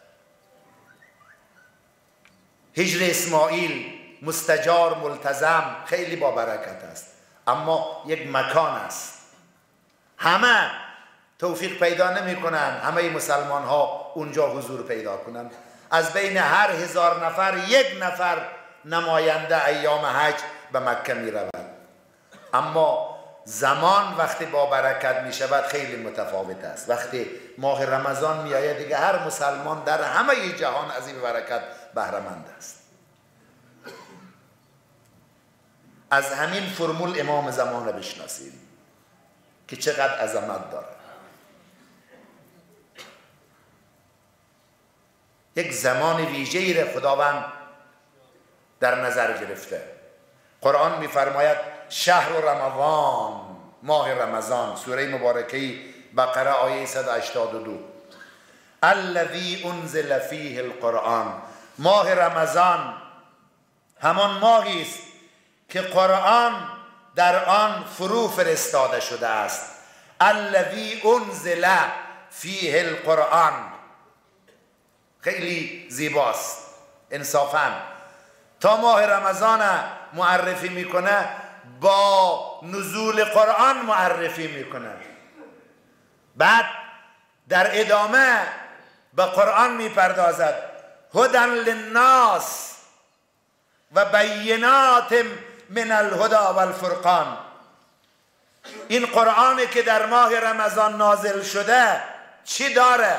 هجر اسماعیل مستجار ملتزم خیلی با برکت است، اما یک مکان است. همه توفیق پیدا نمی کنن همه مسلمان ها اونجا حضور پیدا کنند. از بین هر هزار نفر یک نفر نماینده ایام حج به مکه می رود. اما زمان وقتی با برکت می شود خیلی متفاوت است. وقتی ماه رمضان می آید دیگه هر مسلمان در همه جهان از این برکت بهره مند است. از همین فرمول امام زمان را بشناسیم که چقدر عظمت داره. یک زمان ویژه‌ای را خداوند در نظر گرفته. قرآن می‌فرماید شهر رمضان، ماه رمضان، سوره مبارکه بقره آیه صد و هشتاد و دو، الذی انزل فیه القرآن، ماه رمضان همان ماهی است که قرآن در آن فرو فرستاده شده است. الذی انزل فیه القرآن خیلی زیباست. انصافاً تا ماه رمضان معرفی میکنه با نزول قرآن معرفی میکنه، بعد در ادامه به قرآن میپردازد. هدی للناس و بینات من الهدی والفرقان. این قرآنی که در ماه رمضان نازل شده چی داره؟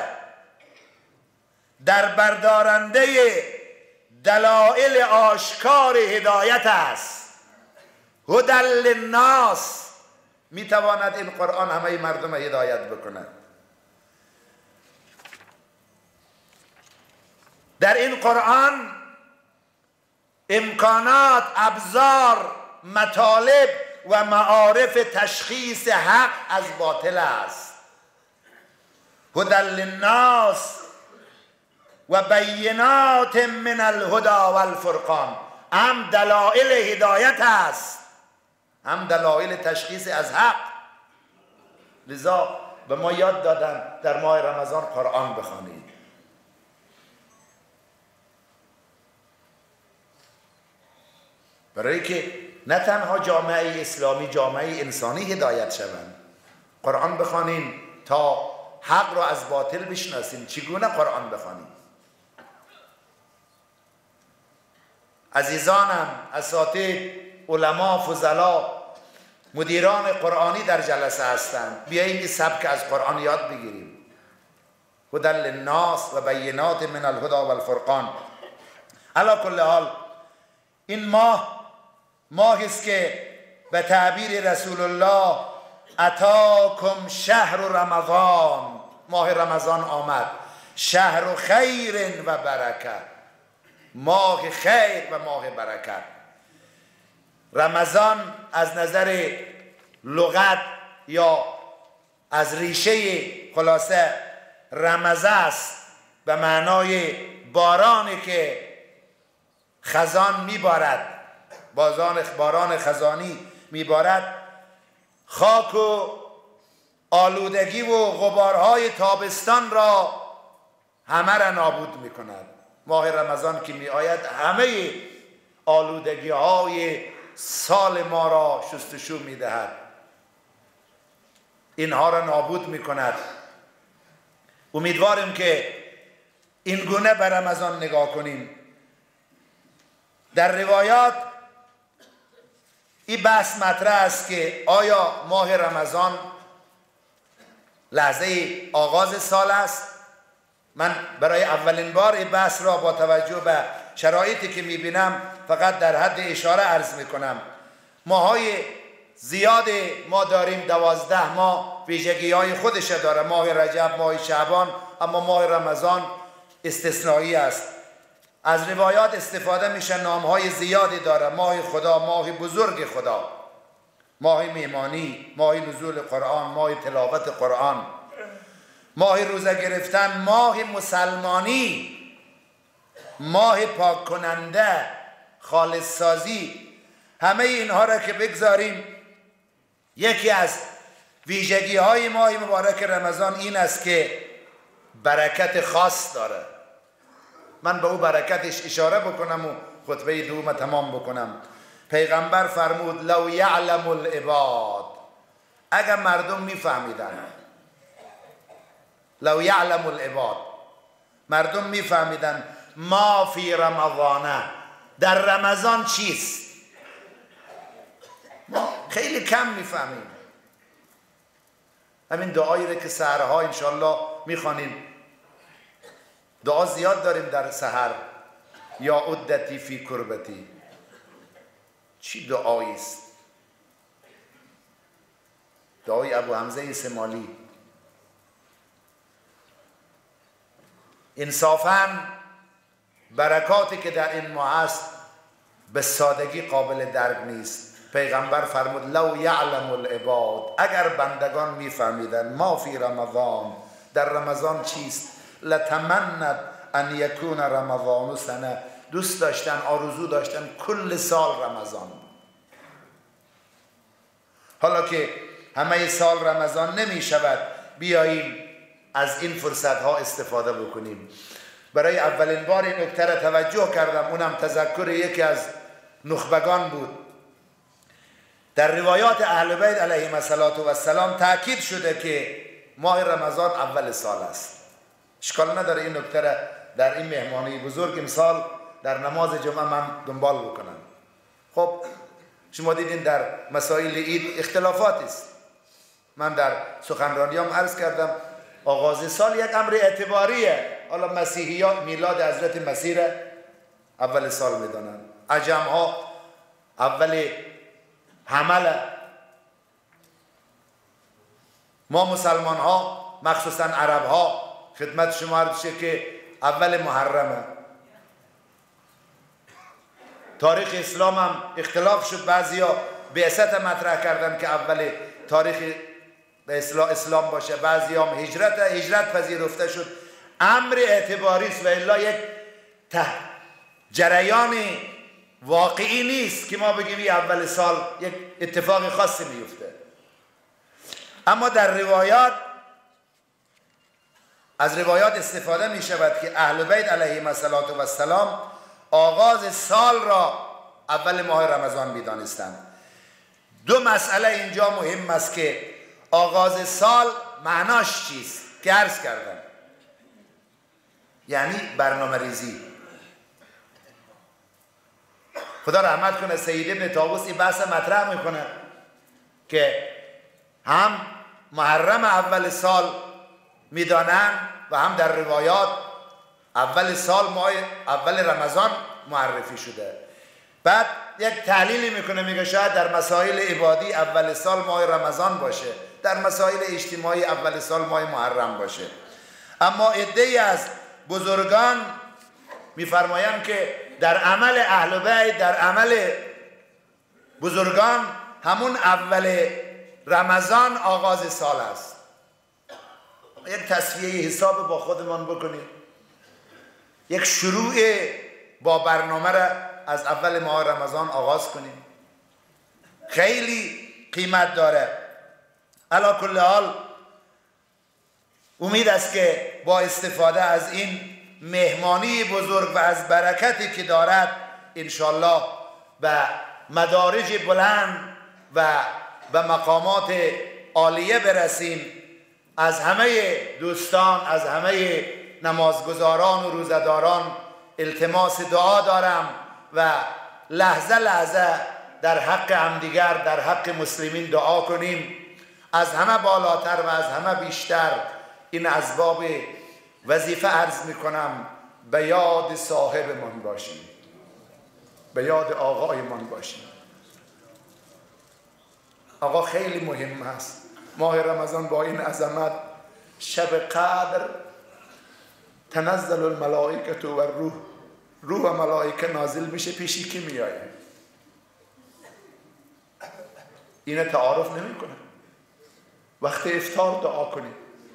در بردارنده دلائل آشکار هدایت است. هدی للناس، میتواند این قرآن همه مردم هدایت بکند. در این قرآن امکانات، ابزار، مطالب و معارف تشخیص حق از باطل است. هدی للناس و بینات من الهدی والفرقان، هم دلائل هدایت است هم دلائل تشخیص از حق. لذا به ما یاد دادن در ماه رمضان قرآن بخوانید. برای که نه تنها جامعه اسلامی، جامعه انسانی هدایت شوند. قرآن بخوانیم تا حق را از باطل بشناسیم. چگونه قرآن بخوانیم؟ عزیزانم، اساتید، علما، فضلا، مدیران قرآنی در جلسه هستند. بیاییم این سبک از قرآن یاد بگیریم. هدی للناس و بینات من الهدی والفرقان. علی کل حال این ماه ماهی است که به تعبیر رسول الله اتاکم شهر رمضان، ماه رمضان آمد. شهر خیر و برکت، ماه خیر و ماه برکت. رمضان از نظر لغت یا از ریشه خلاصه رمزه است، به معنای بارانی که خزان میبارد، بازان باران خزانی میبارد، خاک و آلودگی و غبارهای تابستان را همه را نابود میکند. ماه رمضان که می آید همه آلودگی های سال ما را شستشو می دهد، اینها را نابود می کند. امیدوارم که این گونه به رمضان نگاه کنیم. در روایات این بحث مطرح است که آیا ماه رمضان لحظه آغاز سال است؟ من برای اولین بار این بحث را با توجه به شرایطی که میبینم فقط در حد اشاره عرض میکنم. ماهای زیاد ما داریم، دوازده ماه ویژگی های خودش داره. ماه رجب، ماه شعبان، اما ماه رمضان استثنایی است. از روایات استفاده میشه، نام های زیادی داره. ماه خدا، ماه بزرگ خدا، ماه مهمانی، ماه نزول قرآن، ماه تلاوت قرآن، ماه روزه گرفتن، ماه مسلمانی، ماه پاک کننده، خالص سازی. همه اینها را که بگذاریم، یکی از ویژگی های ماه مبارک رمضان این است که برکت خاص داره. من به او برکتش اشاره بکنم و خطبه دوم تمام بکنم. پیغمبر فرمود لو یعلم العباد، اگر مردم میفهمیدن، لو یعلم العباد، مردم میفهمیدن ما فی رمضان، در رمضان چیست. ما خیلی کم میفهمیم. همین دعایی رو که سحرها انشالله میخوانیم، دعا زیاد داریم در سحر. یا عدتی فی کربتی، چی دعایی است؟ دعای ابو حمزه سمالی. انصافاً برکاتی که در این ماه است به سادگی قابل درک نیست. پیغمبر فرمود لو یعلم العباد، اگر بندگان میفهمیدن ما فی رمضان، در رمضان چیست، لتمنت ان یکون رمضان سنه، دوست داشتن، آرزو داشتن کل سال رمضان. حالا که همه سال رمضان نمی شود، بیاییم از این فرصت ها استفاده بکنیم. برای اولین بار این نکته را توجه کردم، اونم تذکر یکی از نخبگان بود. در روایات اهل بیت علیهم السلام تاکید شده که ماه رمضان اول سال است. اشکال نداره این نکته را در این مهمانی بزرگ امسال در نماز جمعه من دنبال بکنم. خب شما دیدین در مسائل عید اختلافات است. من در سخنرانیام عرض کردم آغاز سال یک امر اعتباریه. حالا مسیحی ها میلاد حضرت مسیح اول سال میدانن، عجم ها اول حمل، ما مسلمان ها مخصوصا عرب ها خدمت شما عرض شه که اول محرمه. تاریخ اسلام هم اختلاف شد، بعضی ها بعثت مطرح کردن که اول تاریخ اسلام باشه، بعضی هم هجرت هجرت پذیرفته شد. امر اعتباری است و الا یک جریان واقعی نیست که ما بگیم اول سال یک اتفاق خاصی میفته. اما در روایات، از روایات استفاده می شود که اهل بیت علیهم السلام آغاز سال را اول ماه رمضان می دانستند. دو مسئله اینجا مهم است که آغاز سال معناش چیست که عرض کردم، یعنی برنامه ریزی. خدا رحمت کنه سید ابن طاووس این بحث مطرح میکنه که هم محرم اول سال میدانن و هم در روایات اول سال ماه اول رمضان معرفی شده. بعد یک تحلیلی میکنه، میگه شاید در مسائل عبادی اول سال ماه رمضان باشه، در مسائل اجتماعی اول سال ماه محرم باشه. اما عده‌ای از بزرگان میفرمایند که در عمل اهل بیت، در عمل بزرگان همون اول رمضان آغاز سال است. یک تصفیه حساب با خودمان بکنیم، یک شروع با برنامه را از اول ماه رمضان آغاز کنیم، خیلی قیمت داره. علی کل حال امید است که با استفاده از این مهمانی بزرگ و از برکتی که دارد انشالله به مدارج بلند و به مقامات عالیه برسیم. از همه دوستان، از همه نمازگزاران و روزداران التماس دعا دارم و لحظه لحظه در حق همدیگر، در حق مسلمین دعا کنیم. از همه بالاتر و از همه بیشتر این اسباب وظیفه عرض می کنم به یاد صاحبمان باشیم، به یاد آقایمان باشیم. آقا خیلی مهم است ماه رمضان با این عظمت، شب قدر تنزل الملائکه و روح، روح و ملائکه نازل میشه، پیشی کی میایه؟ اینه تعارف نمی کنه. وقت افطار دعا کنید.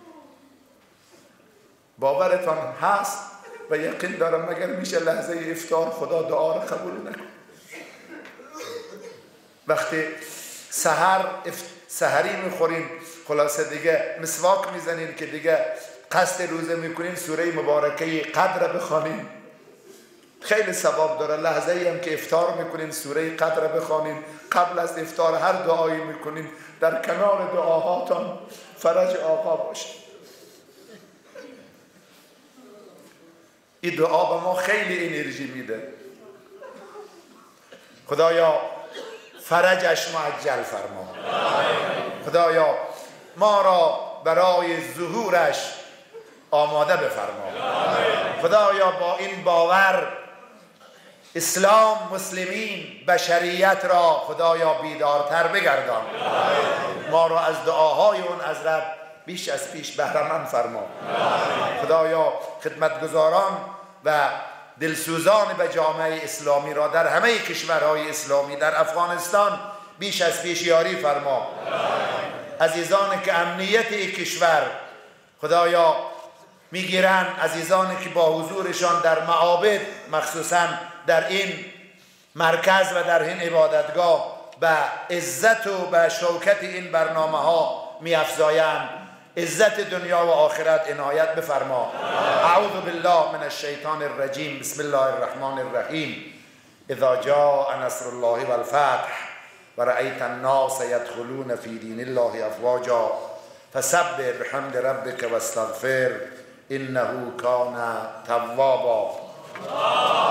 باورتان هست و یقین دارم مگر میشه لحظه افطار خدا دعا رو قبول نکنه؟ وقتی سحر اف... سحری میخورین، خلاصه دیگه مسواک میزنین که دیگه قصد روزه میکنین، سوره مبارکه قدر بخوانین، خیلی ثواب داره. لحظه ای هم که افطار میکنین سوره قدر بخوانین، قبل از افطار هر دعایی میکنین در کنار دعاهاتان فرج آقا باشه. این دعا به ما خیلی انرژی میده. خدایا فرجش معجل فرما، خدایا ما را برای ظهورش آماده بفرما. خدایا با این باور اسلام، مسلمین، بشریت را خدایا بیدارتر بگردان. ما را از دعاهای اون حضرت بیش از پیش بهره‌مند فرما. خدایا خدمتگزاران و دلسوزان به جامعه اسلامی را در همه کشورهای اسلامی، در افغانستان بیش از پیش یاری فرما. عزیزانی که امنیت کشور خدایا میگیرن، عزیزانی که با حضورشان در معابد، مخصوصا در این مرکز و در این عبادتگاه به عزت و به شوکت این برنامه ها میافزایند، عزت دنیا و آخرت عنایت بفرما. اعوذ بالله من الشیطان الرجیم. بسم الله الرحمن الرحیم. اذا جاء نصر الله والفتح ورأيت الناس يدخلون في دين الله افواجا فسبح بحمد ربك واستغفر انه كان توابا.